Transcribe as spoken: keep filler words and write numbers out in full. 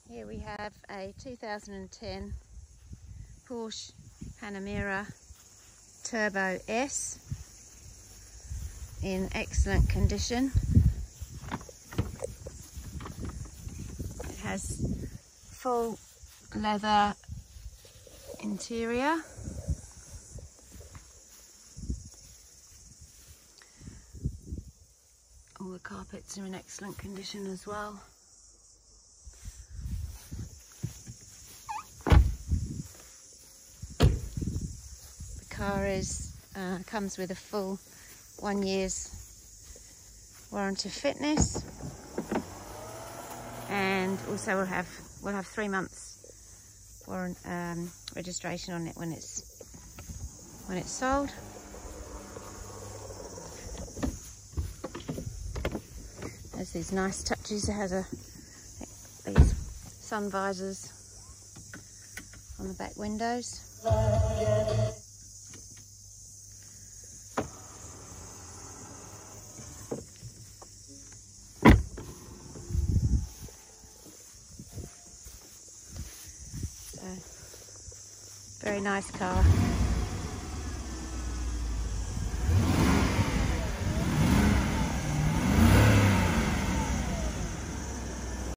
Here we have a two thousand ten Porsche Panamera Turbo S in excellent condition. It has full leather interior. All the carpets are in excellent condition as well. The car is uh, comes with a full one year's warranty of fitness, and also we'll have we'll have three months warrant um, registration on it when it's when it's sold. There's these nice touches. It has a these sun visors on the back windows. So, very nice car.